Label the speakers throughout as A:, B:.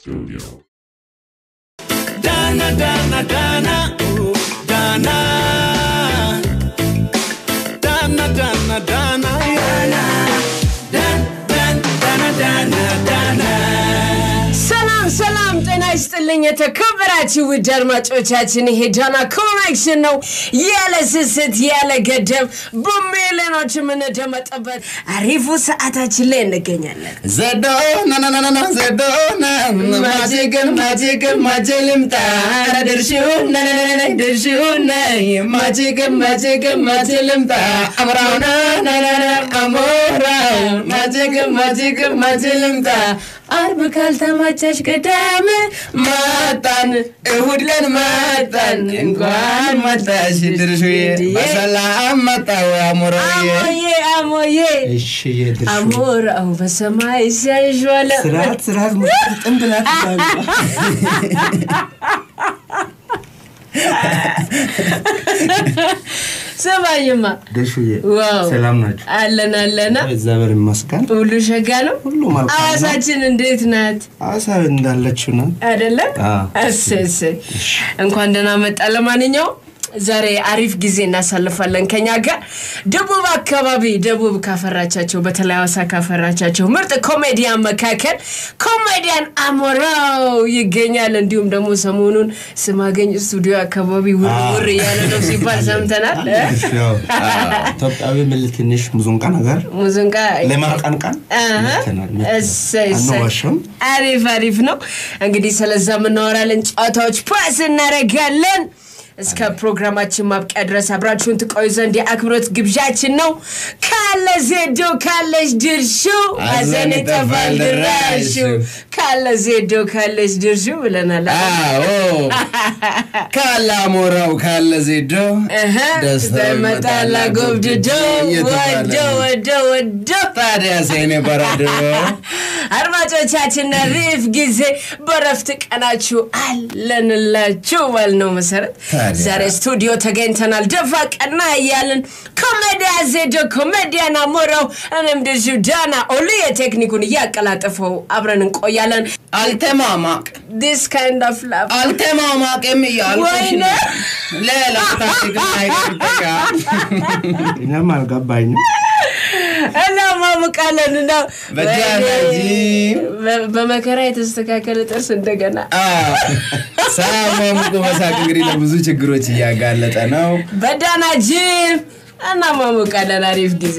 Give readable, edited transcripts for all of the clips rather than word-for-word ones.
A: Studio.
B: Dana, Dana, Dana, ooh, Dana. Dana, Dana, Dana, Dana. Dana, Dana, Dana.
C: ሰላም ጤና ይስጥልኝ የተከበራችሁ ውድ አድማጮቻችን ይሄ ዳና ኮኔክሽን ነው ያለ ስስት ያለ ገደብ በሚሊዮኖች የምንደመጥበት አሪፉ ሰዓታችን ላይ እንገኛለን
B: ዘዶና ናናና ዘዶና ማጂክም ድርሹና ድርሹና ማጂክም አምራውና ናናና አሞራ ማጂክም አርብ ካልተመቸሽ ቀዳም ማጣን እሁድ ለን ማጣን እንኳን መጣሽ ድርሹዬ በሰላም መጣው አሞራዬ እሺ ድርሹ አሞራው በሰማይ ሲያይዟለ ስራት ጥንብላት ሰማይማ
D: ደሹዬ
B: ዋው
D: ሰላም ናችሁ
B: አለና
D: እግዚአብሔር ይመስገን
B: ሁሉ ሸጋ ነው
D: ሁሉ መልካም
B: አዋሳችን እንዴት ናት
D: አዋሳ እንዳለችው ነው
B: አይደለ እሰ እንኳን ደህና መጣ ለማንኛውም ዛሬ አሪፍ ጊዜ እናሳልፋለን ከኛ ጋር ደቡብ አካባቢ ደቡብ ካፈራቻቸው በተለይ አዋሳ ካፈራቻቸው ምርጥ ኮሜዲያን መካከል ኮሜዲያን አሞራው ይገኛል እንዲሁም ደግሞ ሰሞኑን ስማገኝ ስቱዲዮ አካባቢ ውር ያለ ነው ሲባል ሰምተናል
D: ኢትዮጵያዊ ምልትንሽ ሙዚቃ ነገር
B: ሙዚቃ
D: ለማቀንቀን
B: እሰይ አሪፍ ነው እንግዲህ ስለዛ ምናወራለን ጫታዎች ፓስ እናረጋለን እስከ ፕሮግራማችን ማብቂያ ድረስ አብራችሁን ተቆዩ ዘንድ የአክብሮት ግብዣችን ነው ካለ ዜዶ ካለሽ ድርሹ አዘኔ ተፋል ድራሹ ካለ ዜዶ ካለሽ ድርሹ ብለናል
E: አዎ ካለ አሞራው ካለ ዜዶ
B: ደስታ መጣላ ጎብድዶ ወዶ
E: ታዲያ ሰኔ በራዶ
B: አድማጮቻችን ሪፍ ጊዜ በረፍት ቀናችሁ አለንላችሁ ባልነው መሰረት ዛሬ ስቱዲዮ ተገኝተናል ደፋ ቀና ያለን ኮሜዲያ ዜዶ ኮሜዲያን አሞራው እኔም ደጁ ዳና ኦሊ የቴክኒኩን ያቀላጠፈው አብረን እንቆያለን
E: አልተማማቅ
B: this kind of love
E: አልተማማቅ የሚያልኩሽ ሌላ ታሪክ አይደለም
D: እኛም አልገባኝም
B: እና ማሙቃለን ነው
E: በዳናጂ
B: በመከራ የተስተካከለ ጥርስ እንደገና
E: ሳማሙቆ መሳቅ እንግዲህ ለብዙ ችግሮች ያጋለጠ ነው
B: በዳናጂ እና ማሙቃለን አሪፍ ጊዜ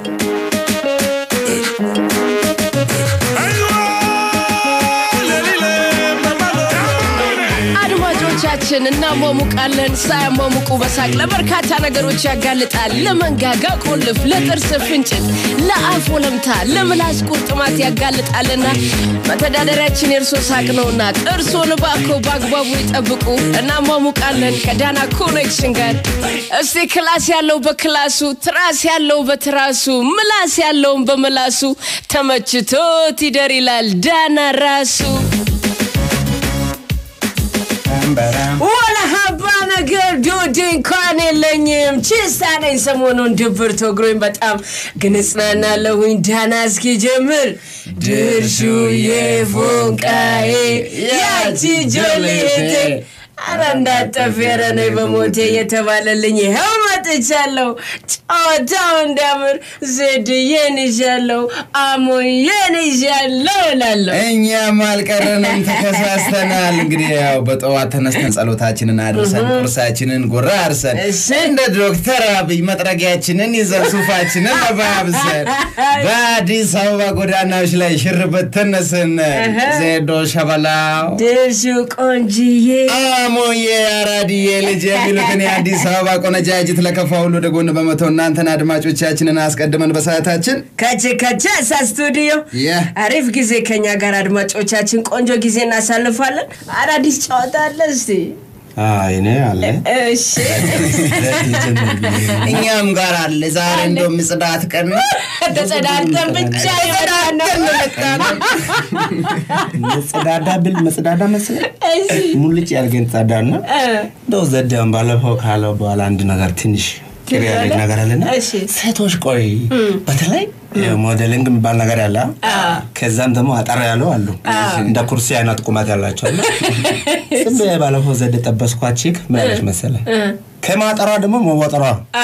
B: ቻችን እና ማሙቃለን ሳያማሙቁ በሳቅ ለበርካታ ነገሮች ያጋልጣል ለመንጋጋ ቆልፍ ለጥርስ ፍንጭት ለአፍ ወለምታ ለምላስ ቁርጥማት ያጋልጣልና በተዳደሪያችን የርሶ ሳቅ ነውና ጥርሶን በአግባቡ ይጠብቁ እና ማሙቃለን ከዳና ኮኔክሽን ጋር እስቲ ክላስ ያለው በክላሱ ትራስ ያለው በትራሱ ምላስ ያለው በምላሱ ተመችቶት ይደር ይላል ዳና ራሱ ولا حبانا قردو دين كان اللنيم چستانين سمونون دبر توقروين بطام قنصنانا لوين داناسكي جمر درشو يفونكاي ياتي جوليتي አራንዳ ተፈረነ በሞቴ የተባለልኝ ህመት ቻለው ጫታው እንዳምር ዘድየን ይዣለው አሞየን ይዣለው ላለው
E: እኛ ማልቀረንም ተከሳስተናል እንግዲህ ያው በጠዋት ተነስተን ጸሎታችንን አድርሰን ቁርሳችንን ጎራርሰን እንደ ዶክተር አብይ መጥረጊያችንን ይዘን ሱፋችንን ለባብሰን በአዲስ አበባ ጎዳናዎች ላይ ሽርበት ተነስን ዜዶ ሸበላው
B: ደርሹ ቆንጂዬ
E: ሞዬ አራዲዬ ልጅ የሚሉትን የአዲስ አበባ ቆነጃጅት ለከፋው ሁሉ ደጎን በመተው እናንተን አድማጮቻችንን አስቀድመን በሰዓታችን
B: ከቸ ስቱዲዮ አሪፍ ጊዜ ከኛ ጋር አድማጮቻችን ቆንጆ ጊዜ እናሳልፋለን አራዲስ ጫወታ አለ እስቲ
D: እኔ አለ
B: እሺ
E: እኛም ጋር አለ ዛሬ እንደው ምጽዳት ቀን
B: ተጸዳድተን ብቻ ይወራና
D: መጽዳዳ መስለ ሙልጭ ያርገን ጻዳና እንደው ዘዳም ባለፈው ካለው በኋላ አንድ ነገር ትንሽ ክሪያለኝ ነገር አለና ሴቶች ቆይ በተለይ ሞዴሊንግ የሚባል ነገር ያለ ከዛም ደግሞ አጠር ያለው አሉ እንደ ኩርሲ አይነት ቁመት ያላቸው ስም ባለፈው ዘደ ጠበስኳችሁ ማለት መሰለ ከማጠራ ደግሞ መወጠራ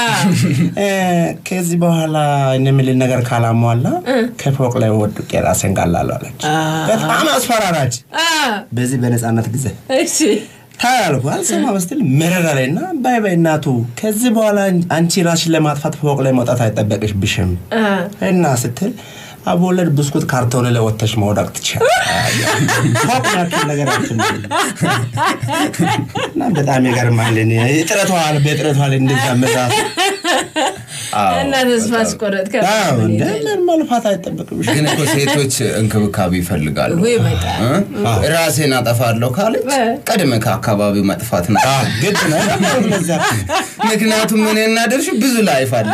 D: ከዚህ በኋላ እነሚል ነገር ካላሟላ ከፎቅ ላይ ወድቄ ራሴን ጋላለሁ አለች በጣም አስፈራራች በዚህ በነጻነት ጊዜ
C: እሺ
D: ታያልኩ አልሰማ በስተል መረራለና ባይ ባይ እናቱ ከዚህ በኋላ አንቺ ራስሽን ለማጥፋት ፎቅ ላይ መውጣት አይጠበቅሽ ብሽም እና ስትል አቦለድ ብስኩት ካርቶን ላይ ወጥተሽ መውደቅ ትችያለሽ ፎቅ ነገር አትችልም እና በጣም ይገርማል እኔ ጥረቷል በጥረቷል እንደዛ መዛፍ
C: እና ተስፋስ ቆረጥ
D: አዎ እንደምን መልፋት አይጠበቅብሽ
E: ግን እኮ ሴቶች እንክብካቤ ይፈልጋሉ
C: ወይ በጣም
E: ራሴን አጠፋለሁ ካለች ቀድመ ከአካባቢው መጥፋት ነው
D: ግድ ነው
E: ምክንያቱም ምን እናደርሽ ብዙ ላይፍ አለ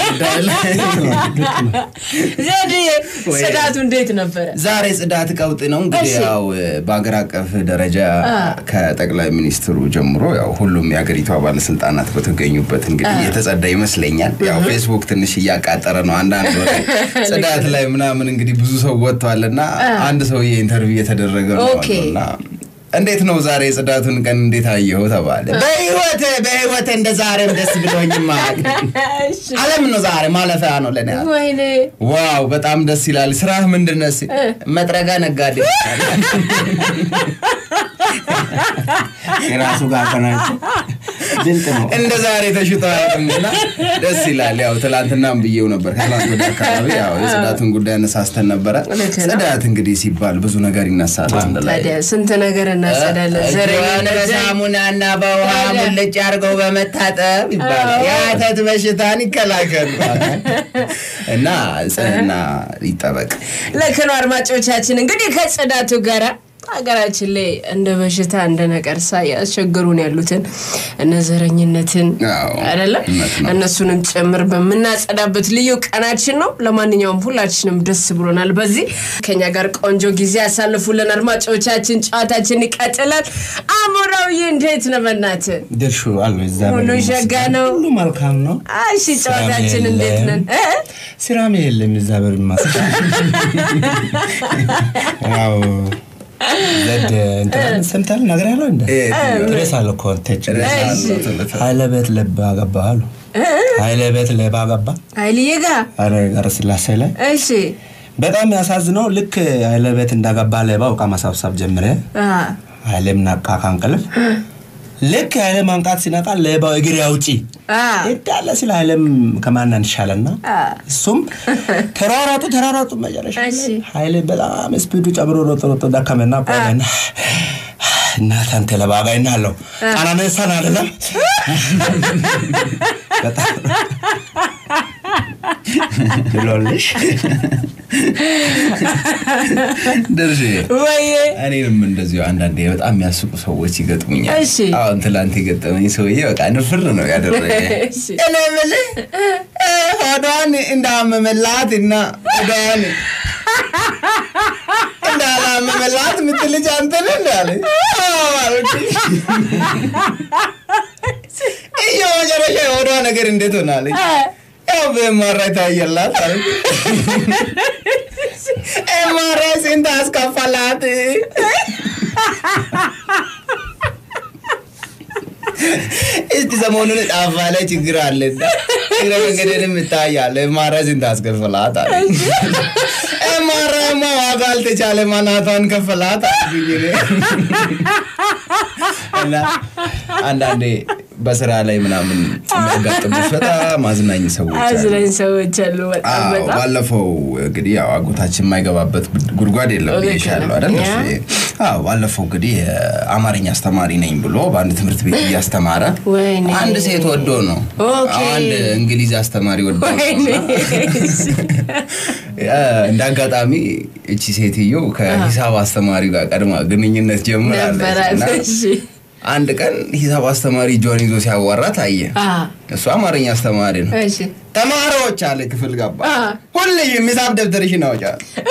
C: ዘዴ ጽዳቱ እንዴት ነበር
E: ዛሬ ጽዳት ቀውጥ ነው እንግዲህ ያው በአገር አቀፍ ደረጃ ከጠቅላይ ሚኒስትሩ ጀምሮ ያው ሁሉም የአገሪቱ ባለስልጣናት በተገኙበት እንግዲህ የተጸዳ ይመስለኛል ያው ፌስቡክ ትንሽ ያቃጠረ ነው አንዳንድ ወሬ ጽዳት ላይ ምናምን እንግዲህ ብዙ ሰው ወጥቷልና አንድ ሰውዬ ኢንተርቪው የተደረገ ነውና እንዴት ነው ዛሬ ጽዳቱን ቀን እንዴት አየው ተባለ በህይወት እንደ ዛሬም ደስ ብሎኝማ አለም ነው ዛሬ ማለፊያ ነው ለኔ
C: ወይኔ
E: ዋው በጣም ደስ ይላል ስራህ ምንድነው መጥረጋ ነጋዴ
D: የራሱ ጋር ከናች ድንቅ ነው
E: እንደ ዛሬ ተሽጣለና ደስ ይላል ያው ትላንትናም ብዬው ነበር ከትላንት ወደ አካባቢ ያው የጽዳቱን ጉዳይ አነሳስተን ነበር ጽዳት እንግዲህ ሲባል ብዙ ነገር ይነሳል እንደላይ
C: ታዲያ ስንት ነገር እናጸዳለን
E: ዘረኛና ሳሙናና በውሃ ሙልጭ አርገው በመታጠብ ይባላል ያተት በሽታን ይከላከሉ እና ጽህና ይጠበቅ
C: ለከኑ አድማጮቻችን እንግዲህ ከጽዳቱ ጋራ አገራችን ላይ እንደ በሽታ እንደ ነቀርሳ ያስቸግሩን ያሉትን እነዘረኝነትን አይደለ እነሱንም ጨምር በመናጸዳበት ልዩ ቀናችን ነው ለማንኛውም ሁላችንም ደስ ብሎናል በዚህ ከኛ ጋር ቆንጆ ጊዜ ያሳልፉልን አድማጮቻችን ጨዋታችን ይቀጥላል አሞራው እንዴት ነው በእናት
D: ደርሹ አለ እዛው
C: ሁሉ ሸጋ ነው
D: ሁሉ መልካም ነው
C: እሺ ጨዋታችን እንዴት ነን
D: ስራም የለም እዛበር ማስታ አው ዘደ እንትን ሰምታል ነገር ያለው እንደ ትሬሳለ ኮንቴች ሃይለበት ለባጋባሉ ሃይለበት ለባጋባ
C: ሃይልየጋ
D: አረ ስላሴ ላይ
C: እሺ
D: በጣም ያሳዝነው ልክ ሃይለበት እንዳጋባ ለባው ቃ ማሳብሳብ ጀምረ ሃይለም ናቃ ካንቀልፍ ልክ ሃይለም ማንቃት ሲነቃ ለባው እግር ያውጪ እዳለ ስለ ሃይለም ከማን አንሻለና እሱም ተራራጡ መጨረሻ ሃይለም በጣም ስፒዱ ጨምሮ ሮጦ ዳከመና ቆመና እናታን ተለባጋይና አለው አናነሳን አይደለም በጣም ብሎልሽ
E: ደርሼ
C: ወይ
E: እኔም እንደዚሁ አንዳንዴ በጣም የሚያስቁ ሰዎች ይገጥሙኛል አሁን ትላንት የገጠመኝ ሰውዬ በቃ ንፍር ነው ያደረገ እኔ ምልህ ሆዷን እንዳመመላትና ሆዷን እንዳላመመላት ምትልጅ አንተ ነህ እንዳለ ይሄው መጨረሻ ሆዷ ነገር እንዴት ሆናለች ያው በማራይ ታየላት አይደል ኤማራይ እንደ አስከፋላት እስቲ ዘመኑን ጣፋለ ችግር አለና እንግዲህ ምታያለ ኤማራይ እንደ አስከፋላት አይደል ኤማራይ ማዋጋል ተቻለ ማናቷን ከፈላት አይደል እና አንዳንዴ በስራ ላይ ምናምን የሚያጋጥሙት በጣም አዝናኝ ሰዎች
C: አሉ በጣም
E: ባለፈው እንግዲህ ያው አጎታችን የማይገባበት ጉድጓድ የለም ይሻላል አይደል አዎ ባለፈው እንግዲህ አማርኛ አስተማሪ ነኝ ብሎ በአንድ ትምህርት ቤት ያስተማረ አንድ ሴት ወዶ ነው አንድ እንግሊዝ አስተማሪ ወዶ እንዳጋጣሚ እቺ ሴትዮ ከሂሳብ አስተማሪ ጋር ቀድማ ግንኙነት ጀምራለች አንድ ቀን ሂሳብ አስተማሪ ጆን ይዞ ሲያዋራት አየ እሱ አማርኛ አስተማሪ ነው እሺ ተማሪዎች አለ ክፍል ገባ ሁሉም ሂሳብ ደብተርሽን አውጫ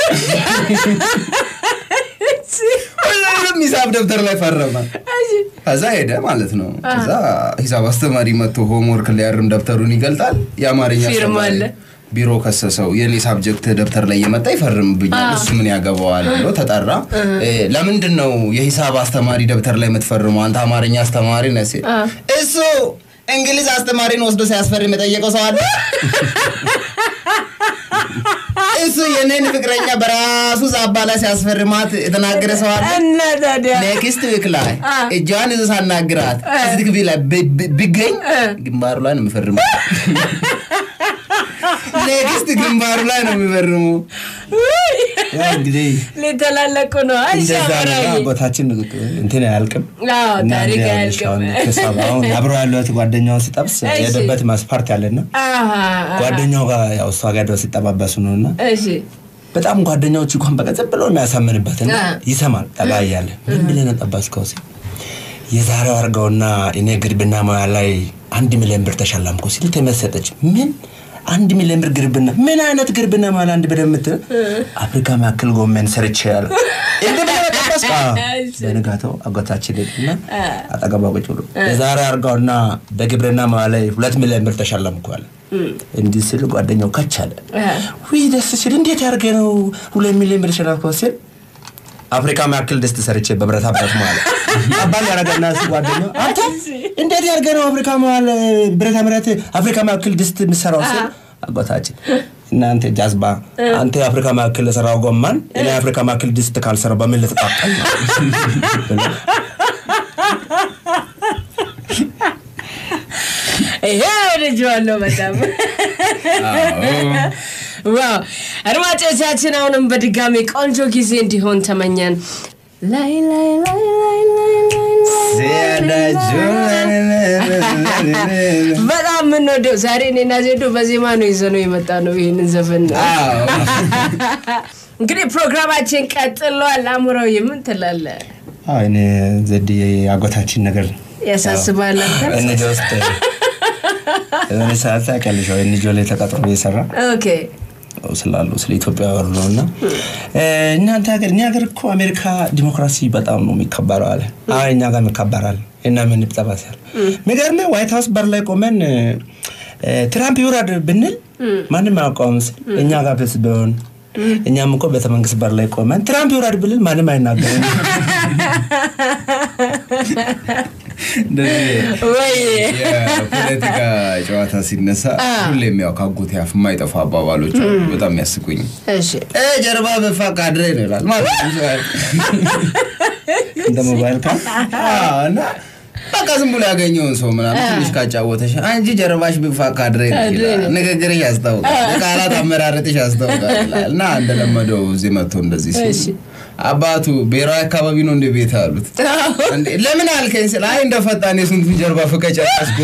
E: ሁሉም ሂሳብ ደብተር ላይ ፈረመ ከዛ ሄደ ማለት ነው ከዛ ሂሳብ አስተማሪ መጥቶ ሆምወርክ ሊያርም ደብተሩን ይገልጣል የአማርኛ አስተማሪ ቢሮ ከሰሰው የኔ ሳብጀክት ደብተር ላይ የመጣ ይፈርምብኛል እሱ ምን ያገባዋል ብሎ ተጣራ ለምንድነው የሂሳብ አስተማሪ ደብተር ላይ የምትፈርመው አንተ አማርኛ አስተማሪ ነህ እሱ እንግሊዝ አስተማሪን ወስዶ ሲያስፈርም የጠየቀው ሰው አለ እሱ የኔን ፍቅረኛ በራሱ ዛባላ ሲያስፈርማት የተናገረ ሰው አለ
C: እና ታዲያ
E: ኔክስት ዊክ ላይ እጇን ይዞ ሳናግራት እዚህ ግቢ ላይ ቢገኝ ግንባሩ ላይ ነው የሚፈርመው ኔክስት ግንባሩ ላይ ነው የሚፈርመው
D: ያው እንግዲህ
C: ለተላለቁ ነው
D: አይሻራ አጎታችን እንትን ያልቅም
C: ታሪክ ያልቅም
D: ከሰባው አብሮ ያለው ጓደኛው ሲጠብስ የደበት ማስፓርት ያለና ጓደኛው ጋር ያው እሷ ጋር ደስ ሲጠባበሱ ነውና
C: እሺ
D: በጣም ጓደኛዎቹ እንኳን በቀጽ ብሎ የሚያሳምንበትና ይሰማል ጠባያለ ምን ብለን ተጠባስከው ሲል የዛሬው አርጋውና እኔ ግርብና ማያ ላይ 1 ሚሊዮን ብር ተሸላምኩ ሲል ተመሰጠች ምን 1 ሚሊዮን ብር ግርብና ምን አይነት ግርብና ማለት አንድ በደምት አፍሪካ ማክል ጎመን ሰርቻለ እንዴ በተጠባስካ በነጋታው አጎታችንና አጠገባው ቁጭ ብሎ የዛሬ አርጋውና በግብርና ማያ ላይ 2 ሚሊዮን ብር ተሸላምኩ አለ እንዲህ ሲል ጓደኛው ካቻለ ወይ ደስ ሲል እንዴት ያርገ ነው 2 ሚሊዮን ብር ተሸላምኩ ሲል አፍሪካ ማክል ድስት ሰርቼ በብረታ ብረት ማለት አባል ያረጋና ጓደኛው አንተ እንዴት ያርገ ነው አፍሪካ ማል ብረታ ብረት አፍሪካ ማክል ድስት ምሰራው ሲል አጎታችን እናንተ ጃዝባ አንተ አፍሪካ ማክል ሰራው ጎማን እኔ አፍሪካ ማክል ድስት ካልሰራ በምን ልትጣጣኝ
C: ልጅዋለሁ በጣም ዋው አድማጮቻችን አሁንም በድጋሚ ቆንጆ ጊዜ እንዲሆን ተመኘን ላይ ላይ ላይ ላይ በጣም ምን ወደ ዛሬ እኔና ዜዶ በዜማ ነው ይዘነው የመጣ ነው ይሄንን ዘፈን እንግዲህ ፕሮግራማችን ቀጥሏል አምሮዬ ምን ትላለህ
D: እኔ ዘዲ አጎታችን ነገር
C: ያሳስባል
D: እኔ ጀስት እኔ ሳልታ ከልጆ እኔ ጆሌ ተቀጥሮ ይሰራ
C: ኦኬ
D: ስላሉ ስለ ኢትዮጵያ ወርነውና እናንተ ሀገር እኮ አሜሪካ ዲሞክራሲ በጣም ነው የሚከበረው አለ እኛ ጋር የሚከበራል እና ምን ይጣባሳል መገርመ ዋይት ሃውስ በር ላይ ቆመን ትራምፕ ይወራድ ብንል ማንም አያውቀውም እኛ ጋር በስበውን እኛም እኮ በተመንግስት በር ላይ ቆመን ትራምፕ ይወራድ ብንል ማንም አይናገርም
E: ወይ የፖለቲካ ጨዋታ ሲነሳ ሁሌም ያው ካጎት ያፍ ማይጠፋ አባባሎች በጣም ያስቁኝ እሺ ጀርባ በፋቅ አድሬ ነው ይላል ማለት ነው
D: እንደ ሞባይል ካም
E: እና በቃ ዝም ብሎ ያገኘውን ሰው ምናምን ትንሽ ካጫወተሽ አንጂ ጀርባሽ በፋቅ አድሬ ይላል ንግግር ያስታውቃል ቃላት አመራረጥሽ ያስታውቃል እና እንደለመደው እዚህ መጥቶ እንደዚህ ሲል አባቱ ብሔራዊ አካባቢ ነው እንደ ቤት አሉት እንዴ ለምን አልከኝ ስለ አይ እንደፈጣን የሱንቱን ጀርባ ፈቀጭ አስጎ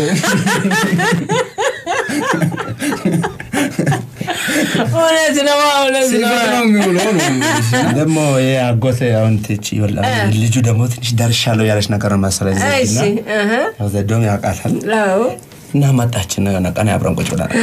C: እውነት ነው
E: የሚውለው
D: ደግሞ ያጎተ አሁን ትቺ ይወላ ልጁ ደግሞ ትንሽ ደርሻለው ያለሽ ነገር መሰለኝ እና ያው ዘዶም ያቃታል እና ማጣችን ቀና አብረን ቁጭ ብላ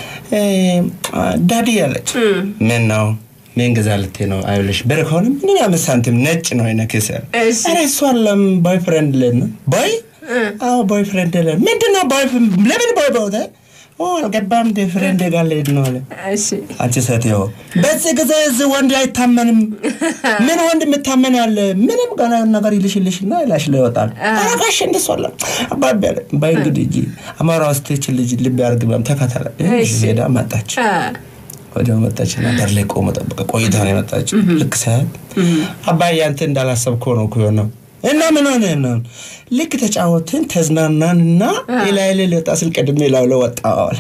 D: ዳዲ ያለች ምን ነው ምን ገዛልቴ ነው አይልሽ በረከውን ምን ያመሳንተም ነጭ ነው አይነከሰ አረ እሷለም ቦይፍሬንድ ለነ ቦይ አው ቦይፍሬንድ ለነ ምንድነው ቦይ ለምን ቦይ ቦይ አልገባም ዲፍሬንድ ጋር ለድ ነው አለ እሺ አንቺ ሰተው በዚህ ጊዜ ወንድ አይታመንም ምን ወንድ የምታመን ያለ ምንም ገና ነገር ይልሽልሽና ይላሽ ላይ ወጣል አራጋሽ እንደሷላ አባባ ባይንግዲጂ አማራው ስቴች ልጅ ልብ ያርግም ተከታተለ እሺ ሄዳ መጣች ወዲያው መጣችና ዳር ላይ ቆመ ተጠበቀ ቆይታ ነው መጣች ልክ ሰዓት አባዬ አንተ እንዳላሰብከው ነው ኮየው እና ምን ሆነ ነው ልክ ተጫወትን ተዝናናንና ኢላይለ ለጣስል ቀድሜ ላውለ ወጣው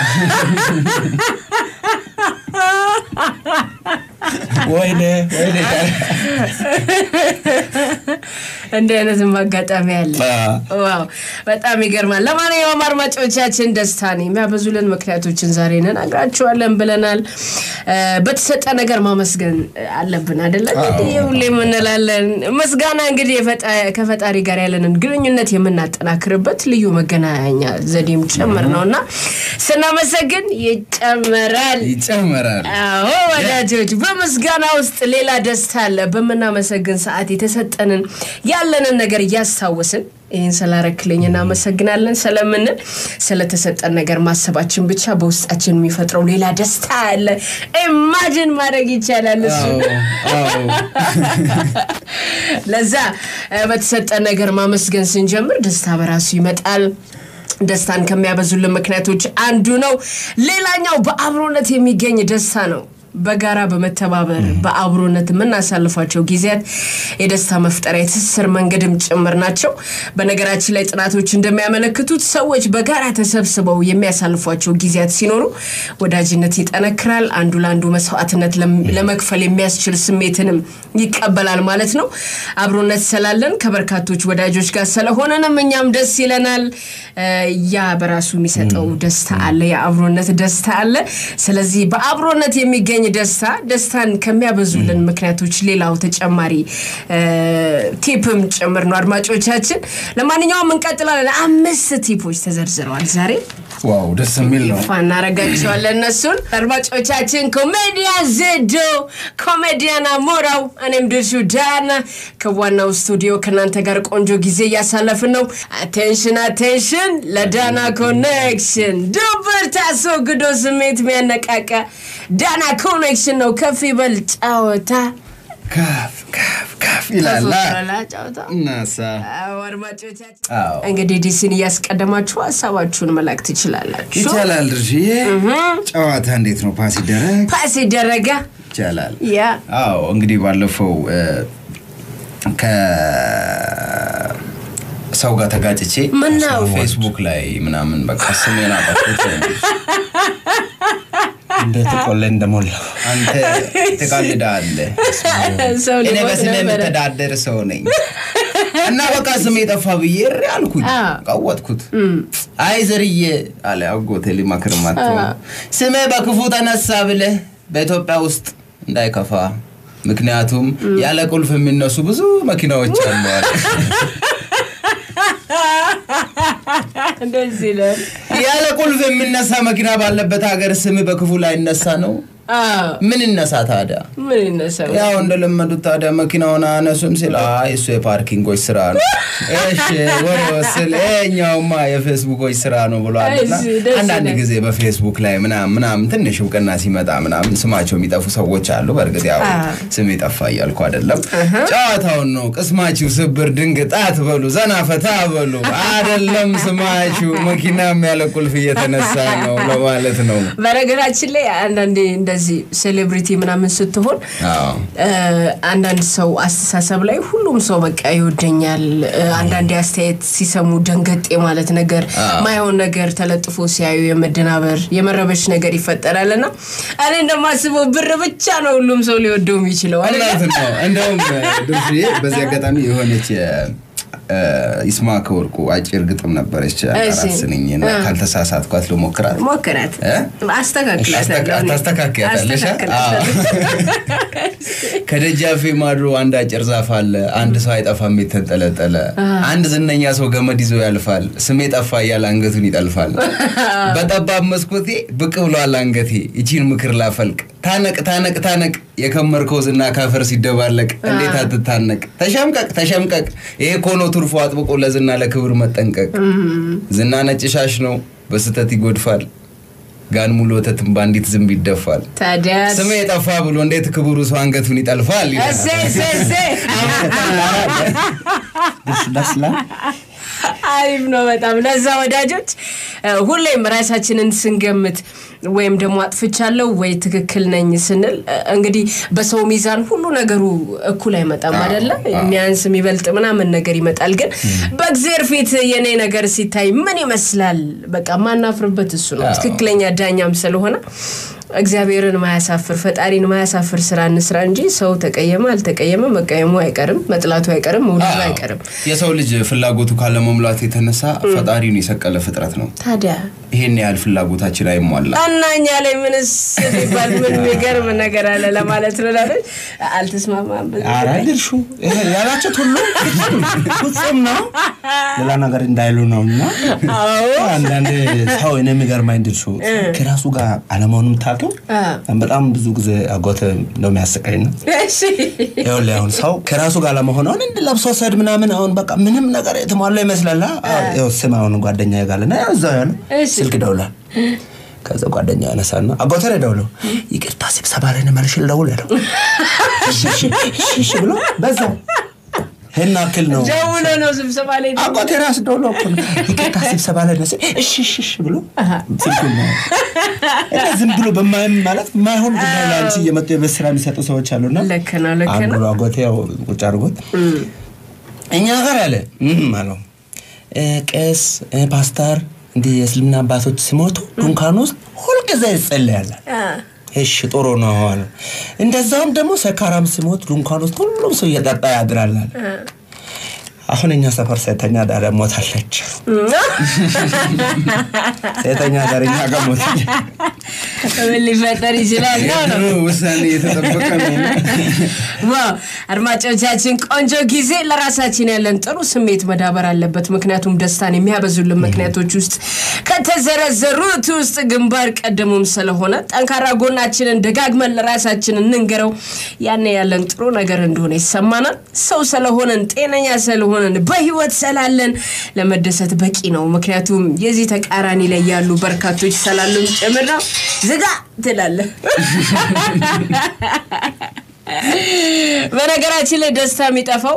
D: ወይኔ
C: እንደ አይነት ማጋጣሚ ያለ ዋው በጣም ይገርማል ለማንኛውም አድማጮቻችን ደስታኔ የሚያበዙልን ምክንያቶችን ዛሬ ነግራችኋለን ብለናል በተሰጠ ነገር ማመስገን አለብን አይደል እንግዲህ ሁሌም እንላለን መስጋና እንግዲህ ከፈጣሪ ጋር ያለንን ግንኙነት የምናጠናክርበት ልዩ መገናኛ ዘዴም ጨምር ነውና ስናመሰግን ይጨመራል
E: አዎ ወዳጆች
C: በመስጋና ውስጥ ሌላ ደስታ አለ በመናመሰግን ሰዓት የተሰጠንን ያለንን ነገር ያስታውስን ይሄን ሰላረክልኝና መሰግናለን ስለምን ስለተሰጠን ነገር ማሰባችን ብቻ በውስጣችን የሚፈጥረው ሌላ ደስታ አለ ኢማጂን ማድረግ ይቻላል እሱ ለዛ በተሰጠን ነገር ማመስገን ስንጀምር ደስታ በራሱ ይመጣል ደስታን ከሚያበዙልን ምክንያቶች አንዱ ነው ሌላኛው በአብሮነት የሚገኝ ደስታ ነው በጋራ በመተባበር በአብሮነት ምናሳልፋቸው ጊዜያት የደስታ መፍጠሪያ የትስስር መንገድም ጭምር ናቸው በነገራችን ላይ ጥናቶች እንደሚያመለክቱት ሰዎች በጋራ ተሰብስበው የሚያሳልፏቸው ጊዜያት ሲኖሩ ወዳጅነት ይጠነክራል አንዱ ለአንዱ መስዋዕትነት ለመክፈል የሚያስችል ስሜትንም ይቀበላል ማለት ነው አብሮነት ስላለን ከበርካቶች ወዳጆች ጋር ስለሆነንም እኛም ደስ ይለናል ያ በራሱ የሚሰጠው ደስታ አለ የአብሮነት ደስታ አለ ስለዚህ በአብሮነት የሚገኝ ደስታን ከሚያበዙልን ምክንያቶች ሌላው ተጨማሪ ቲፕም ጭምር ነው አድማጮቻችን ለማንኛውም እንቀጥላለን 5 ቲፖች ተዘርዝረዋል ዛሬ
E: ዋው ደስ የሚል ነው
C: ፋና ረጋቸዋለን እነሱን አድማጮቻችን ኮሜዲያን ዘዶ ኮሜዲያን አሞራው እኔም ድርሹ ዳና ከዋናው ስቱዲዮ ከናንተ ጋር ቆንጆ ጊዜ ያሳለፍን ነው አቴንሽን ለዳና ኮኔክሽን ዱበር ታሶግዶ ስሜት የሚያነቃቃ ዳና ኮኔክሽን ነው ከፍ ይበል ጫወታ ካፍ ይላል እናሳ አድማጮቻችን እንግዲህ ዲስን ያስቀደማችሁ ሐሳባችሁን መላክ ትችላላችሁ
E: ይቻላል ድርሽ ጫወታ እንዴት ነው ፓስ ይደረጋ ይቻላል
C: ያ
E: አዎ እንግዲህ ባለፈው ሰው ጋር ተጋጭቼ ፌስቡክ ላይ ምናምን በቃ ስሜን አጣጥቼ
D: እንዴት ቆለ እንደሞላ
E: አንተ ተቃልዳለህ እኔ በስሜ መተዳደር ሰው ነኝ እና በቃ ስሜ ጠፋ ብዬ ያልኩኝ ቀወጥኩት አይ ዘርዬ አለ አጎቴ ሊማክርማት ስሜ በክፉ ተነሳ ብለ በኢትዮጵያ ውስጥ እንዳይከፋ ምክንያቱም ያለ ቁልፍ የሚነሱ ብዙ መኪናዎች አሉ
C: እንደዚህ ነው
E: ያለ ቁልፍ የሚነሳ መኪና ባለበት ሀገር ስም በክፉ ላይ እነሳ ነው ምን እነሳ ታዲያ
C: ምን እነሳ
E: ያው እንደለመዱት ታዲያ መኪናውን አነሱም ሲል እሱ የፓርኪንጎች ስራ ነው እሺ ወረወስል እኛውማ የፌስቡኮች ስራ ነው ብሏልና አንዳንድ ጊዜ በፌስቡክ ላይ ምናምን ትንሽ ውቅና ሲመጣ ምናምን ስማቸው የሚጠፉ ሰዎች አሉ በርግጥ ያው ስም ይጠፋ ይያልኩ አይደለም ጫዋታው ነው ቅስማችሁ ስብር ድንግጣት በሉ ዘና ፈታ በሉ አይደለም ስማችሁ መኪናም ያለ ቁልፍ እየተነሳ ነው ለማለት ነው
C: በነገራችን ላይ አንዳንዴ እንደዚህ ሴሌብሪቲ ምናምን ስትሆን አንዳንድ ሰው አስተሳሰብ ላይ ሁሉም ሰው በቃ ይወደኛል አንዳንድ አስተያየት ሲሰሙ ደንገጤ ማለት ነገር ማይሆን ነገር ተለጥፎ ሲያዩ የመደናበር የመረበሽ ነገር ይፈጠራልና እኔ እንደማስበው ብር ብቻ ነው ሁሉም ሰው ሊወደው የሚችለው
E: አይደል እንደውም ድርሽ በዚህ አጋጣሚ የሆነች ይስማከ ወርቁ አጭር ግጥም ነበረች አራስንኝና ካልተሳሳትኳት ለሞክራት አስተካክላታለሽ ከደጃፌ ማድሮ አንድ አጭር ዛፍ አለ አንድ ሰው አይጠፋም የተንጠለጠለ አንድ ዝነኛ ሰው ገመድ ይዞ ያልፋል ስሜ ጠፋ ያለ አንገቱን ይጠልፋል በጠባብ መስኮቴ ብቅ ብሏል አንገቴ እቺን ምክር ላፈልቅ ታነቅ የከመርከው ዝና ካፈር ሲደባለቅ እንዴት አትታነቅ ተሸምቀቅ ይሄ ኮኖ ትርፎ አጥብቆ ለዝና ለክብር መጠንቀቅ ዝና ነጭ ሻሽ ነው በስተት ይጎድፋል ጋን ሙሉ ወተትን ባንዲት ዝም ይደፋል ታዲያ ስሜ ጠፋ ብሎ እንዴት ክብሩ ሰው አንገቱን ይጠልፋል
C: እሰ
D: ደስላ
C: አሪፍ ነው በጣም ለዛ ወዳጆች ሁሌም ራሳችንን ስንገምት ወይም ደግሞ አጥፍቻለሁ ወይ ትክክል ነኝ ስንል እንግዲህ በሰው ሚዛን ሁሉ ነገሩ እኩል አይመጣም አይደለ የሚያንስ የሚበልጥ ምናምን ነገር ይመጣል ግን በእግዚአብሔር ፊት የኔ ነገር ሲታይ ምን ይመስላል በቃ ማናፍርበት እሱ ነው ትክክለኛ ዳኛም ስለሆነ እግዚአብሔርን ማያሳፍር ፈጣሪን ማያሳፍር ስራ እንስራ እንጂ ሰው ተቀየመ አልተቀየመ መቀየሙ አይቀርም መጥላቱ አይቀርም ወልዱ አይቀርም
E: የሰው ልጅ ፍላጎቱ ካለ መሙላት የተነሳ ፈጣሪውን የሰቀለ ፍጥረት ነው
C: ታዲያ
E: ይሄን ያህል ፍላጎታችን አይሟላ
C: እናኛ ላይ ምንስ ይባል ምን የሚገርም ነገር አለ ለማለት ነው አይደል አልተስማማም
D: አራድርሹ ያላችሁ ሁሉ ፍጹም ነው ሌላ ነገር እንዳይሉ ነውና አንዳንዴ ሰው እኔ የሚገርማኝ ድርሹ ከራሱ ጋር አለማውንም ታቀ አታውቂው በጣም ብዙ ጊዜ አጎቴ ነው የሚያስቀኝ እሺ ይኸውልህ አሁን ሰው ከራሱ ጋር ለመሆን አሁን እንደለብሶ ሰድ ምናምን አሁን በቃ ምንም ነገር የተሟላ ይመስላል ያው ስማውን ጓደኛዬ ጋርና እዛው ያለው ስልክ ደውላል ከዛ ጓደኛ ያነሳና አጎቴ ደውሎ ይቅርታ ስብሰባ ላይ ነው መልሽ ደውላለሁ እሺ ብሎ በዛው هنا كلنا
C: جونا نوزم سبالين
D: أقول راس دولو كن كتاسب سبالين ناس إيش بلو سيكون لازم بلو بما مالك ما هون قدام لانشي يمتى بس رامي ساتو سوى تشالونا
C: لكنا
D: أقول أقول تيا وتشاركوت إني أقرأ مالو كيس باستر دي يسلمنا باسو تسموتو دونكانوس هول كذا يسأله እሺ ጥሩ ነው አለ እንደዛም ደግሞ ሰካራም ሲሞት ዱንካኖስ ሁሉም ሰው እየጠጣ ያድራል አሁንኛ ሰፈር ሰተኛ ዳር ሞታለች ሰተኛ ዳርኛ ጋር ሞታለች
C: ምን ሊፈጠር ይችላል ነው
E: ወሰኔ የተጠበቀ ነው
C: አድማጮቻችን ቆንጆ ጊዜ ለራሳችን ያለን ጥሩ ስሜት መዳበር አለበት ምክንያቱም ደስታን የሚያበዙልን ምክንያቶች ውስጥ ከተዘረዘሩት ውስጥ ግንባር ቀደሙም ስለሆነ ጠንካራ ጎናችንን ደጋግመን ለራሳችን እንንገረው ያኔ ያለን ጥሩ ነገር እንደሆነ ይሰማናል ሰው ስለሆነን ጤነኛ ስለሆነን በህይወት ስላለን ለመደሰት በቂ ነው ምክንያቱም የዚህ ተቃራኒ ላይ ያሉ በርካቶች ስላሉም ጭምር ነው ዝጋ ትላለ በነገራችን ላይ ደስታ የሚጠፋው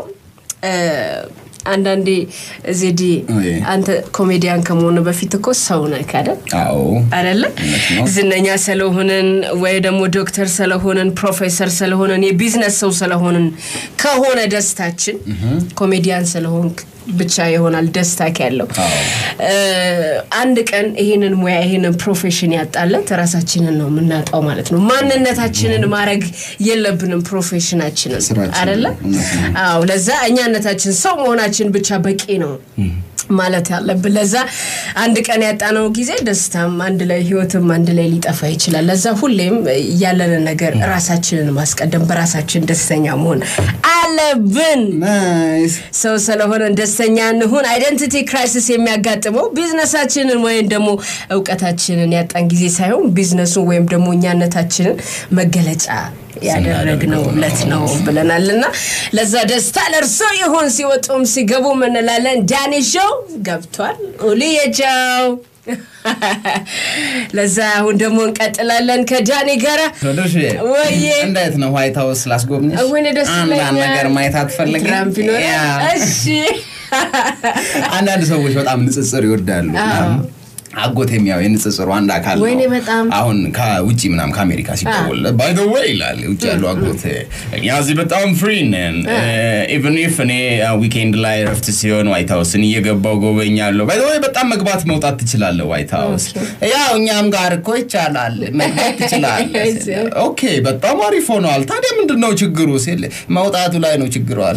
C: አንዳንዴ ዜዲ አንተ ኮሜዲያን ከመሆኑ በፊት እኮ ሰው ነህ አይደል
E: አዎ
C: አይደለ ዝነኛ ስለሆነን ወይ ደግሞ ዶክተር ስለሆነን ፕሮፌሰር ስለሆነን የቢዝነስ ሰው ስለሆነን ከሆነ ደስታችን ኮሜዲያን ስለሆንክ ብቻ ይሆናል ደስታክ ያለው አንድ ቀን ይሄንን ሙያ ይሄንን ፕሮፌሽን ያጣለት ራሳችንን ነው ምናጣው ማለት ነው ማንነታችንን ማረግ የለብንም ፕሮፌሽናችንን አይደለ አዎ ለዛ እኛነታችን ሰው መሆናችን ብቻ በቂ ነው ማለት ያለብን ለዛ አንድ ቀን ያጣነው ጊዜ ደስታም አንድ ላይ ህይወትም አንድ ላይ ሊጠፋ ይችላል ለዛ ሁሌም ያለን ነገር ራሳችንን ማስቀደም በራሳችን ደስተኛ መሆን አለብን
E: ናይስ
C: ሰው ስለሆነ ደስተኛ እንሁን አይደንቲቲ ክራይሲስ የሚያጋጥመው ቢዝነሳችንን ወይም ደግሞ ዕውቀታችንን ያጣን ጊዜ ሳይሆን ቢዝነሱን ወይም ደግሞ እኛነታችንን መገለጫ ያደረግነው ለት ነው ብለናልና ለዛ ደስታ ለርሶ ይሁን ሲወጡም ሲገቡ ምንላለን ዳኒ ሾው ገብቷል ኦሊየጃው ለዛ አሁን ደግሞ እንቀጥላለን ከዳኒ ጋራ ወይ
E: እንዴት ነው ዋይት ሃውስ ላስጎብኝሽ አንድ ነገር ማየት አትፈልግም
C: እሺ
E: አንዳንድ ሰዎች በጣም ንጽጽር ይወዳሉ አጎቴም ያው የንጽጽሩ አንድ አካል ነው አሁን ከውጪ ምናም ከአሜሪካ ሲደውል by the way ይላል ውጪ ያለው አጎቴ ያዚህ በጣም ፍሪ ነን even if እኔ ዊኬንድ ላይ ረፍት ሲሆን ዋይት ሃውስን እየገባው ጎበኛለሁ by the way በጣም መግባት መውጣት ትችላለህ ዋይት ሃውስ ያው እኛም ጋር እኮ ይቻላል መግባት ትችላለህ ኦኬ በጣም አሪፍ ሆኗል ታዲያ ምንድነው ችግሩ ሲል መውጣቱ ላይ ነው ችግሩ አለ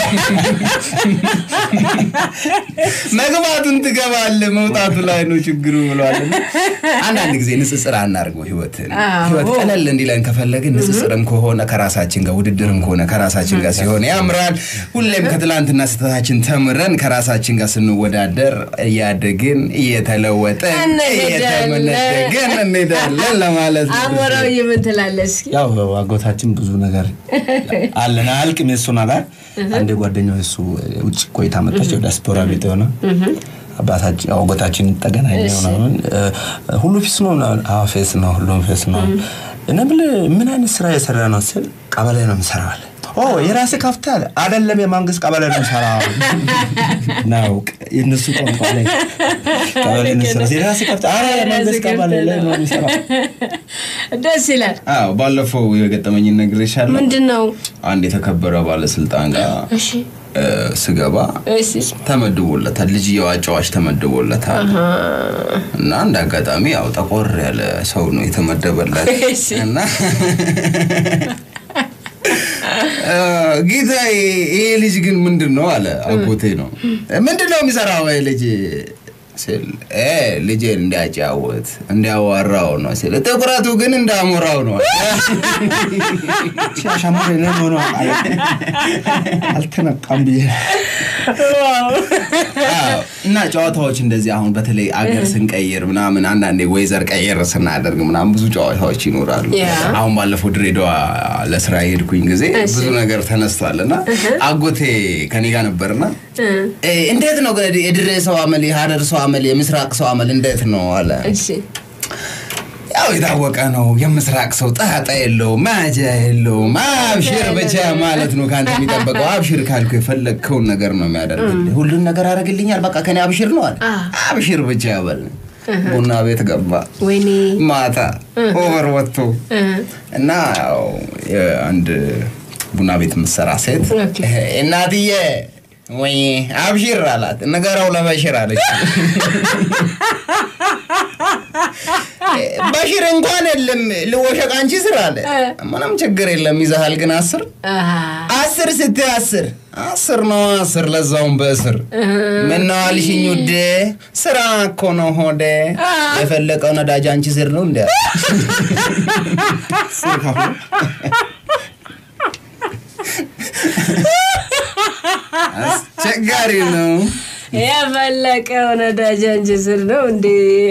E: መግባቱን ትገባለህ መውጣቱ ላይ ነው ችግሩ ብሏል አንዳንድ ጊዜ ንጽጽር አናርገው ህይወት ቀለል እንዲለን ከፈለግን ንጽጽርም ከሆነ ከራሳችን ጋር ውድድርም ከሆነ ከራሳችን ጋር ሲሆን ያምራል ሁሌም ከትላንትና ስተታችን ተምረን ከራሳችን ጋር ስንወዳደር ያደግን እየተለወጠን እየተመነደገን እንሄዳለን ለማለት ነው
C: አሞራው ይምትላለስ
D: ያው አጎታችን ብዙ ነገር አለና አልቅም እሱ ነገር አንድ ጓደኛው እሱ ውጭ ቆይታ መጣች ዲያስፖራ ቤት ሆነ አባታችን አጎታችን ተገናኘው ነው ሁሉ ፊስ ነው አፌስ ነው ሁሉ ፊስ ነው እና ምን አይነት ስራ የሰራ ነው ሲል ቀበሌ ነው መስራዋል የራሴ ካፍታል አይደለም የማንግስት ቀበሌ ነው መስራው ነው የነሱ ቋንቋ ላይ ቀበሌ ነው መስራው የራሴ ካፍታል የማንግስት ቀበሌ ላይ ነው መስራው
C: ደስ ይላል
E: ባለፈው የገጠመኝ ነግሬሻለሁ ምንድነው አንድ የተከበረ ባለስልጣን ጋር እሺ ስገባ ተመድቦለታል ልጅ ያዋጫዋች ተመድቦለታል እና አንድ አጋጣሚ ያው ተቆር ያለ ሰው ነው የተመደበለት እና ጊዜይ ይሄ ልጅ ግን ምንድነው አለ አጎቴ ነው ምንድነው የሚሰራው ይሄ ልጅ ስል ልጄ እንዲያጫወት እንዲያዋራው ነው ስል ተቁራቱ ግን እንዳሞራው ነው
D: ሻሻማሬ ነው አልተነቃም ቢየ
E: እና ጨዋታዎች እንደዚህ አሁን በተለይ አገር ስንቀይር ምናምን አንዳንዴ ወይዘር ቀየር ስናደርግ ምናምን ብዙ ጨዋታዎች ይኖራሉ አሁን ባለፈው ድሬዳዋ ለስራ ሄድኩኝ ጊዜ ብዙ ነገር ተነስቷልና አጎቴ ከኔ ጋር ነበርና እንዴት ነው የድሬ ሰው አመል የሐረር ሰው አመል የምስራቅ ሰው አመል እንዴት ነው አለ
C: እሺ
E: ያው የታወቀ ነው የምስራቅ ሰው ጣጣ የለው ማጃ የለው አብሽር ብቻ ማለት ነው ካንተ የሚጠበቀው አብሽር ካልኩ የፈለከው ነገር ነው የሚያደርግልህ ሁሉን ነገር አረግልኛል በቃ ከኔ አብሽር ነው አለ አብሽር ብቻ ያበል ቡና ቤት ገባ
C: ወይኔ
E: ማታ ኦቨር ወጥቶ እና አንድ ቡና ቤት ምሰራ ሴት እናትዬ ወይ አብሽር አላት ነገራው ለበሽር አለች በሽር እንኳን የለም ለወሸቅ አንቺ ስራ አለ ምንም ችግር የለም ይዘሃል ግን 10 ስትይ 10 ነው 10 ለዛውም በእስር ምን ነው አልሽኝ ውዴ ስራ እኮ ነው ሆዴ የፈለቀው ነዳጅ አንቺ ስር ነው እንዴ ቸጋሪ ነው
C: የፈለቀው ነዳጅ አንቺ ስር ነው እንዴ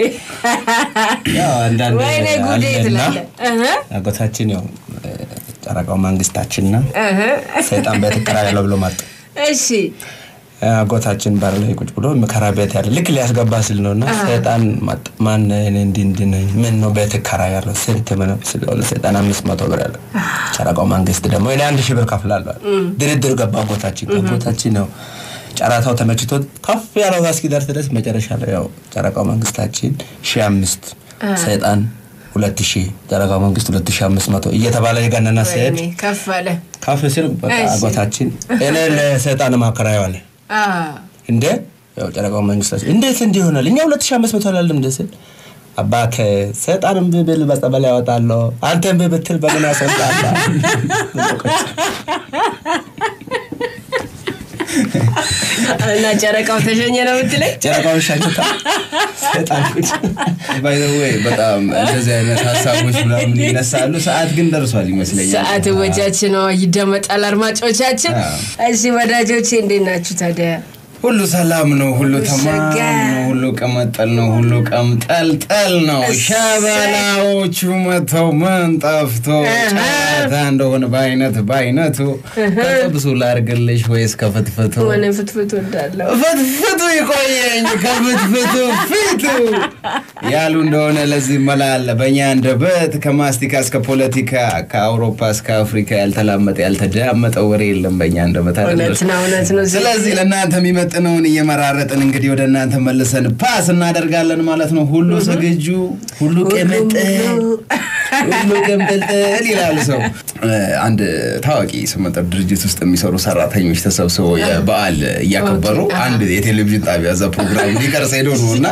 D: ያው አንዳንድ
C: ወይኔ ጉዴ ትላለህ
D: አጎታችን ያው ጨረቃው መንግስታችንና ሰይጣን በተከራ ያለው ብሎ ማጥ
C: እሺ
D: አጎታችን ባር ላይ ቁጭ ብሎ መከራ ቤት ያለ ልክ ሊያስገባ ሲል ነውና ሰይጣን ማን እንዲነኝ ምን ነው በተከራ ያለው ስንት ምን ስለሆነ ሰይጣን 500 ብር ያለው ጨረቃው መንግስት ደግሞ እኔ 1000 ብር ከፍላለሁ ድርድር ገባ አጎታችን ነው ጨራታው ተመችቶ ከፍ ያለው ጋስኪ ደርስ ድረስ መጨረሻ ላይ ያው ጨረቃው መንግስታችን 1500 ሰይጣን 2000 ጨረቃው መንግስት 2500 እየተባለ የጋነና ሰይድ ከፍ ሲል በቃ አጎታችን እኔ ለሰይጣን ማከራየው አለ እንዴ ያው ጨረቃው መንግስታችን እንዴት እንዲሆናል እኛ 2500 አላለም እንደሰ አባቴ ሰይጣንም ቢብል በጸበል ያወጣለው አንተም ቢብትል በምን ያሰጣላ
C: እና ጨረቃው ተሸኘ ነው ብትለኝ
D: ጨረቃው ሻኝታ ሰይጣን
E: ባይ ዘ ዌይ በጣም እንደዚህ አይነት ሐሳቦች ምናምን ይነሳሉ ሰዓት ግን ደርሷል ይመስለኛል
C: ሰዓት ወጃችን ነው ይደመጣል አድማጮቻችን እሺ ወዳጆቼ እንዴት ናችሁ ታዲያ
E: ሁሉ ሰላም ነው ሁሉ ተማም ነው ሁሉ ቀመጠል ነው ሁሉ ቀምጠልጠል ነው ሻባላዎቹ መተው መንጣፍቶ ጫታ እንደሆነ ባይነቱ ከጥብሱ ላርግልሽ ወይስ ከፍትፍቱ
C: ወነ ፍትፍቱ እንዳለው
E: ፍትፍቱ ይቆየኝ ከፍትፍቱ ፊቱ ያሉ እንደሆነ ለዚህ መላል በእኛ እንደበት ከማስቲካ እስከ ፖለቲካ ከአውሮፓ እስከ አፍሪካ ያልተላመጠ ያልተዳመጠ ወሬ የለም በእኛ እንደበት አይደለም ስለዚህ ለእናንተ የሚመጥነውን እየመራረጥን እንግዲህ ወደ እናንተ መልሰን ፓስ እናደርጋለን ማለት ነው ሁሉ ሰገጁ ሁሉ ቀምጠል ይላል ሰው አንድ ታዋቂ ስመጥር ድርጅት ውስጥ የሚሰሩ ሰራተኞች ተሰብስበው የበዓል እያከበሩ አንድ የቴሌቪዥን ጣቢያ ዛ ፕሮግራም ሊቀርጽ ሄዶ ነውና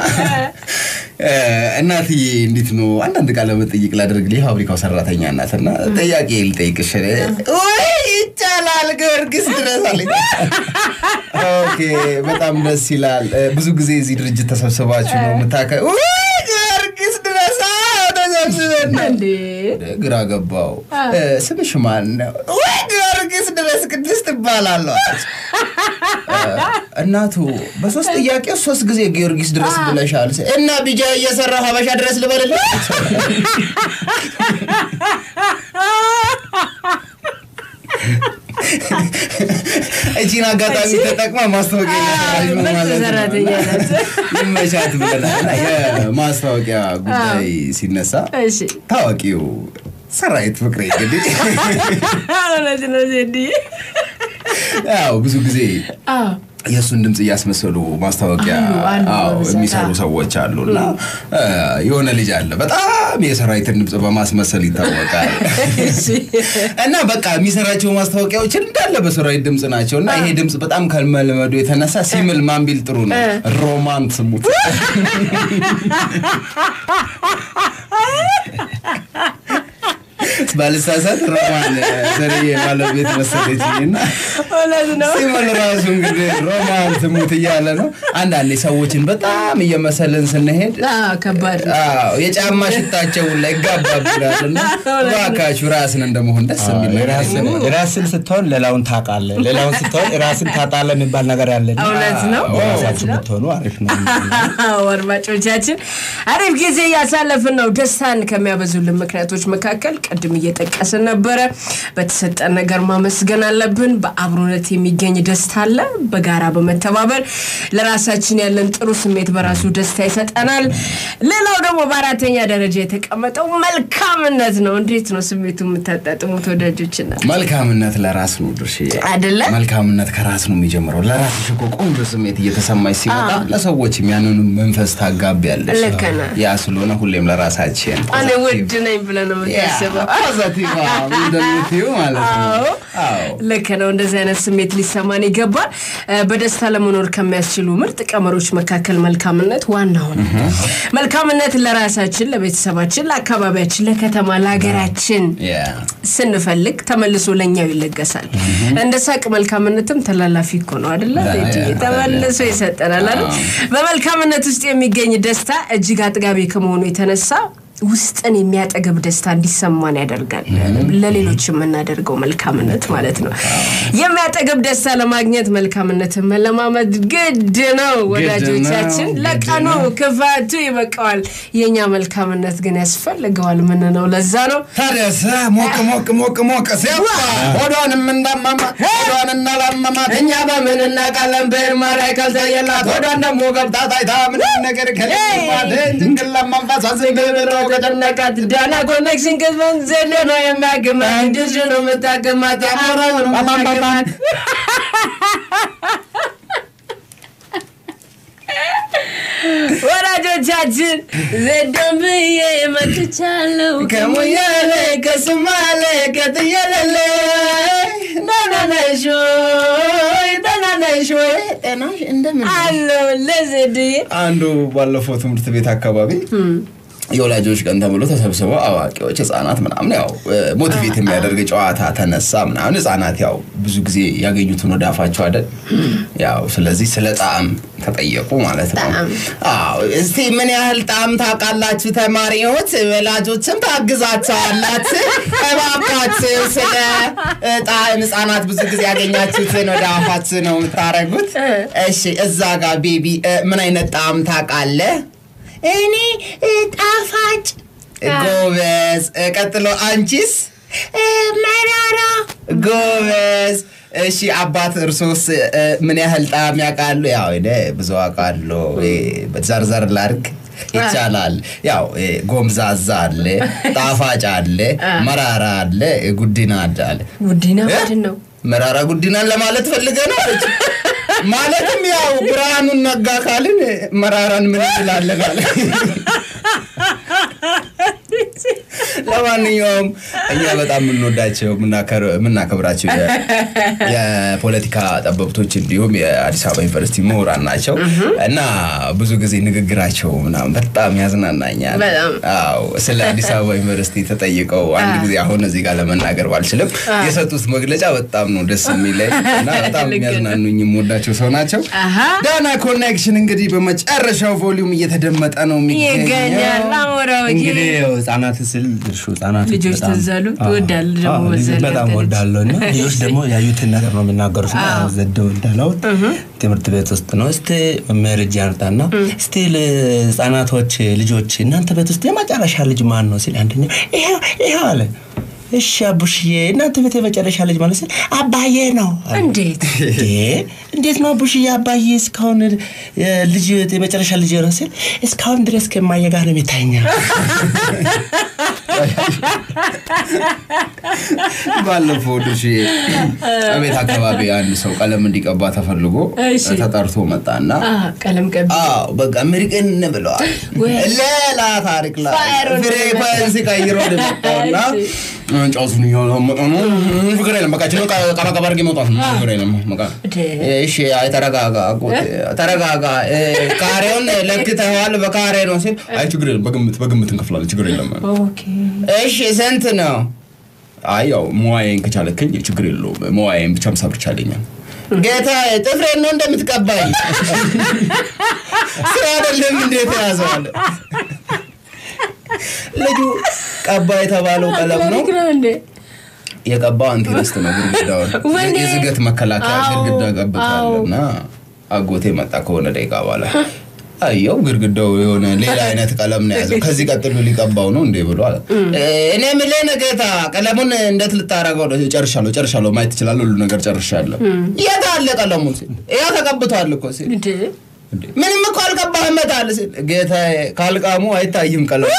E: እናትዬ እንዴት ነው አንዳንድ ቃለ መጠይቅ ላደርግልኝ ፋብሪካው ሰራተኛ እናትና ጥያቄ ልጠይቅሽ ወይ ይቻላል ገርግስ ድረስ አለኝ ኦኬ በጣም ደስ ይላል ብዙ ጊዜ እዚህ ድርጅት ተሰብስባችሁ ነው መታከ ወይ ገርግስ ድረስ ተሰብስበን እንዴ ግራ ገባው ስምሽ ማን ነው ወይ ገርግስ ድረስ ቅድስት ትባላለህ እናቱ በሶስት ጥያቄ 3 ጊዜ ጊዮርጊስ ድረስ ብለሻል እና ቢጃ እየሰራ ሀበሻ ድረስ ልበልልህ እቺን አጋጣሚ ተጠቅማ ማስታወቂያ መቻት ብለናል የማስታወቂያ ጉዳይ ሲነሳ ታዋቂው ሰራዊት ፍቅሬ እንግዲህ ያው ብዙ ጊዜ የሱን ድምጽ ያስመሰሉ ማስታወቂያ የሚሰሩ ሰዎች አሉና የሆነ ልጅ አለ በጣም የሰራዊትን ድምጽ በማስመሰል ይታወቃል እና በቃ የሚሰራቸው ማስታወቂያዎች እንዳለ በሰራዊት ድምጽ ናቸውና ይሄ ድምጽ በጣም ከመለመዱ የተነሳ ሲምል ማንቢል ጥሩ ነው ሮማንስ ሙት ባልሳሳት ሮማን ዘርዬ ባለቤት መሰለችኝና
C: ወላጅ ነው
E: ሲሞን ራሱ እንግዲህ ሮማን ትሙት እያለ ነው አንዳንዴ ሰዎችን በጣም እየመሰለን ስንሄድ
C: ከባድ
E: የጫማ ሽታቸው ላይ ጋባብራልና ባካቹ ራስን እንደመሆን ደስ የሚል
D: ራስን ስትሆን ሌላውን ታውቃለህ ሌላውን ስትሆን ራስን ታጣለህ የሚባል ነገር ያለ
C: እውነት ነው
D: ራሳችሁ ብትሆኑ አሪፍ ነው
C: ወርባጮቻችን አሪፍ ጊዜ ያሳለፍን ነው ደስታን ከሚያበዙልን ምክንያቶች መካከል ቀድም እየጠቀስን ነበር በተሰጠን ነገር ማመስገን አለብን በአብሮነት የሚገኝ ደስታ አለ በጋራ በመተባበር ለራሳችን ያለን ጥሩ ስሜት በራሱ ደስታ ይሰጠናል ሌላው ደግሞ በአራተኛ ደረጃ የተቀመጠው መልካምነት ነው እንዴት ነው ስሜቱ የምታጣጥሙት ወዳጆችና
E: መልካምነት ለራስ ነው ድርሽ
C: አይደለ
E: መልካምነት ከራስ ነው የሚጀምረው ለራስሽ እኮ ቆንጆ ስሜት እየተሰማሽ ሲመጣ ለሰዎች የሚያንኑ መንፈስ ታጋቢያለሽ ያ ስለሆነ ሁሌም ለራሳችን
C: እኔ ውድ ነኝ ብለን ነው የምታስበው
E: ፖዚቲቭ እንደምትዩ ማለት ነው
C: ልክ ነው እንደዚህ አይነት ስሜት ሊሰማን ይገባል በደስታ ለመኖር ከሚያስችሉ ምርጥ ቀመሮች መካከል መልካምነት ዋናው ነው መልካምነት ለራሳችን ለቤተሰባችን ለአካባቢያችን ለከተማ ለሀገራችን ስንፈልግ ተመልሶ ለኛው ይለገሳል እንደ ሳቅ መልካምነትም ተላላፊ እኮ ነው አይደል ተመልሶ ይሰጠናል አይደል በመልካምነት ውስጥ የሚገኝ ደስታ እጅግ አጥጋቢ ከመሆኑ የተነሳ ውስጥን የሚያጠግብ ደስታ እንዲሰማን ያደርጋል ለሌሎችም እናደርገው መልካምነት ማለት ነው የሚያጠግብ ደስታ ለማግኘት መልካምነትን መለማመድ ግድ ነው ወዳጆቻችን ለቀኑ ክፋቱ ይበቃዋል የኛ መልካምነት ግን ያስፈልገዋል ምን ነው ለዛ ነው
E: ታዲያስ ሞቅ ሲያባ ወዷንም እንደማማ ወዷንና ለማማ እኛ በምን እናቃለን በማራይ ካልታየላት ወዷን ደግሞ ገብታ ታይታ ምን ነገር ከለማደ እንግላ መንፈስ አዘይበሮ ከተነካት ዳና ኮኔክሽን ከዘን ዘለ ነው የሚያገማ እንዲህ ነው መታገማት አማራው ነው ማማማት
C: ወራጆቻችን ዘደምዬ መጥቻለሁ
E: ከሞያሌ ከስማሌ ከትየለለ ናናናሾ ጤናሽ እንደምን
C: አሎ ለዘድዬ
E: አንዱ ባለፈው ትምህርት ቤት አካባቢ የወላጆች ቀን ተብሎ ተሰብስበው አዋቂዎች ህፃናት ምናምን ያው ሞቲቬት የሚያደርግ ጨዋታ ተነሳ ምናምን ህፃናት ያው ብዙ ጊዜ ያገኙትን ወዳፋቸው አይደል ያው ስለዚህ ስለ ጣዕም ተጠየቁ ማለት ነው እስቲ ምን ያህል ጣዕም ታውቃላችሁ ተማሪዎች ወላጆችም ታግዛቸዋላችሁ እባካችሁ ስለ ጣዕም ህፃናት ብዙ ጊዜ ያገኛችሁትን ወዳፋችሁ ነው የምታረጉት እሺ እዛ ጋር ቤቢ ምን አይነት ጣዕም ታውቃለህ እኔ ጣፋጭ ጎበዝ ቀጥሎ አንቺስ መራራ ጎበዝ እሺ አባት እርሶስ ምን ያህል ጣዕም ያውቃሉ ያው ብዙ አውቃሉ በዘርዘር ላርክ ይቻላል ያው ጎምዛዛ አለ ጣፋጭ አለ መራራ አለ ጉዲና አለ
C: ጉዲና ምንድነው
E: መራራ ጉዲናን ለማለት ፈልገ ነው ማለትም ያው ብርሃኑን ነጋ ካልን መራራን ምን ይላል ለማንኛውም እኛ በጣም እንወዳቸው ምናከብራቸው የፖለቲካ ጠበብቶች እንዲሁም የአዲስ አበባ ዩኒቨርሲቲ ምሁራን ናቸው እና ብዙ ጊዜ ንግግራቸው ምናምን በጣም ያዝናናኛል አዎ ስለ አዲስ አበባ ዩኒቨርሲቲ ተጠይቀው አንድ ጊዜ አሁን እዚህ ጋር ለመናገር ባልችልም የሰጡት መግለጫ በጣም ነው ደስ የሚለኝ እና በጣም የሚያዝናኑኝ የምወዳቸው ሰው ናቸው ዳና ኮኔክሽን እንግዲህ በመጨረሻው ቮሊዩም እየተደመጠ ነው
C: ይገኛል አወራው
D: እንግዲህ ህፃናት ስል ድርሹ ህፃናት
C: ልጆች ተዛሉ ወዳል ደግሞ ወዘለ
D: በጣም ወዳለውና ልጆች ደግሞ ያዩትን ነገር ነው የሚናገሩት ዘደው እንዳለው ትምህርት ቤት ውስጥ ነው እስቲ መረጃ ያርጣና እስቲ ለህፃናቶች ልጆች እናንተ ቤት ውስጥ የመጨረሻ ልጅ ማን ነው ሲል አንደኛው ይሄ አለ እሺ አቡሽዬ እናንተ ቤት የመጨረሻ ልጅ ማለት ነው አባዬ ነው እንዴት ነው አቡሽዬ አባዬ እስካሁን ልጅ የመጨረሻ ልጅ ነው ሲል እስካሁን ድረስ ከማየ ጋር ነው የሚታኛ
E: ባለፈው ድሽ አቤት አካባቢ አንድ ሰው ቀለም እንዲቀባ ተፈልጎ ተጠርቶ መጣና
C: ቀለም ቀባ
E: በቃ ምርቅን ብለዋል ሌላ ታሪክ ላይ ፍሬኳንሲ ቀይሮ ደምጣውና ጫውሱን ይሆነው ፍቅር የለም በቃ ችሎ ቀባቀባ አድርጌ መውጣት ነው ፍቅር የለም በቃ እሺ ተረጋጋ ካሬውን ለክተዋል በካሬ ነው ሲል አይ ችግር የለም በግምት እንከፍላለን ችግር የለም
C: ኦኬ
E: እሺ ስንት ነው አያው ሙያዬን ከቻለከኝ ችግር የለውም ሙያዬን ብቻም ሰብርቻለኛል ጌታ ጥፍሬን ነው እንደምትቀባይ ስራ አይደለም እንዴት ያዘዋል ልጁ ቀባ የተባለው ቀለም ነው የቀባው አንቲረስት ነው ግድግዳው የዝገት መከላከያ ግድግዳ ቀብቷልና አጎቴ መጣ ከሆነ ደቂቃ በኋላ አየው ግድግዳው የሆነ ሌላ አይነት ቀለም ነው ያዘው ከዚህ ቀጥሎ ሊቀባው ነው እንዴ ብሎ አለ እኔ ምን ለነገታ ቀለሙን እንዴት ልታረጋው ነው ጨርሻለሁ ማየት ይችላል ሁሉ ነገር ጨርሻለሁ የታለ ቀለሙ ያ ተቀብቷል እኮ ሲል ምንም እኮ አልቀባህም መጣል ሲል ጌታ ካልቃሙ አይታይም ቀለም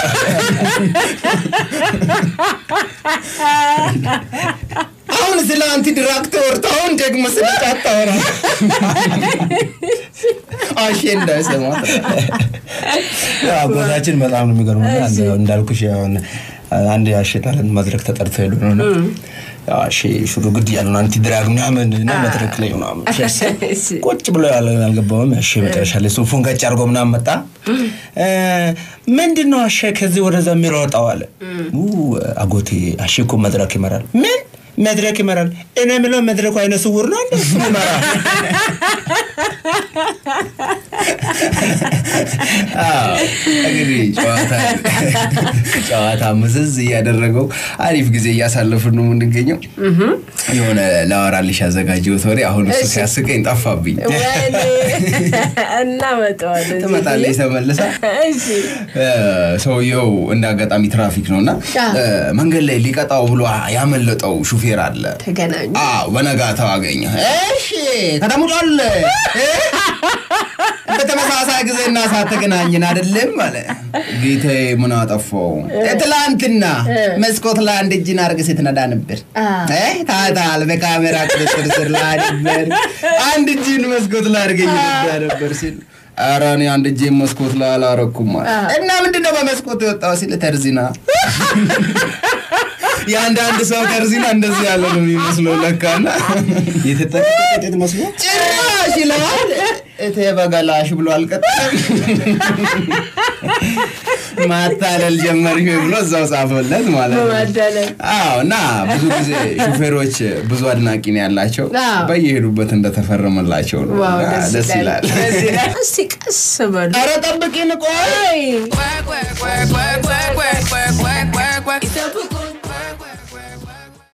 E: አሁን ስለ አንቲ ዲራክተር ታውን ደግሞ ስለታጣው አሽንዳ ሰማት
D: አጎታችን በጣም ነው የሚገርመው እንዳልኩሽ አንድ ያሽታለን መድረክ ተጠርቶ ሄዱ ነው ያሺ ሹሩ ግድ ያለው አንቲ ድራግ ምናምን ነው መድረክ ላይ ነው ቁጭ ብሎ ያልገባውም ያሺ መጨረሻ ላይ ሱፉን ጋጭ አርጎ ምናምን መጣ ምንድነው አሸ ከዚህ ወደዛ የሚሮጣው አለ አጎቴ አሽኮ መድረክ ይመራል ምን መድረክ ይመራል እኔ ምለው መድረኩ አይነ ስውር ነው ይመራል
E: እንግዲህ ጨዋታ ምዝዝ ያደረገው አሪፍ ጊዜ ያሳለፍን ነው የምንገኘው የሆነ ላወራልሽ ያዘጋጀው ቶሪ አሁን እሱ ሲያስቀኝ ጠፋብኝ
C: እና
E: ተመጣለች ተመለሰ እሺ ሰውየው እንዳጋጣሚ ትራፊክ ነውና መንገድ ላይ ሊቀጣው ብሎ ያመለጠው ሹፌር አለ
C: ተገናኙ
E: በነጋታው አገኘ እሺ ተደሙጫል በተመሳሳይ ጊዜና ሰዓት ተገናኘን አይደለም ማለት ጌታዬ ምን አጠፋው ትላንትና መስኮት ላይ አንድ እጅን አርገ ስትነዳ ነበር ታታል በካሜራ ቁጥጥር ስር ላይ ነበር አንድ እጅን መስኮት ላይ አርገኝ ነበር ሲል አራኔ አንድ እጅን መስኮት ላይ አላረኩም ማለት እና ምንድነው በመስኮት የወጣው ሲል ተርዚና ያንዳንድ ሰው ተርዚና እንደዚህ ያለ ነው የሚመስለው ለካና
D: የተጠቀቀ መስሎ
E: ጭራሽ ይላል እተበጋላሽ ብሎ አልቀጠለም ማታለል ጀመርሽ ብሎ እዛው ጻፈለት ማለት ነው
C: ማታለል
E: እና ብዙ ጊዜ ሹፌሮች ብዙ አድናቂ ነው ያላቸው በየሄዱበት እንደተፈረመላቸው ነው ደስ ይላል
C: እስቲ ቀስ በሉ
E: ኧረ ጠብቂን ቆይ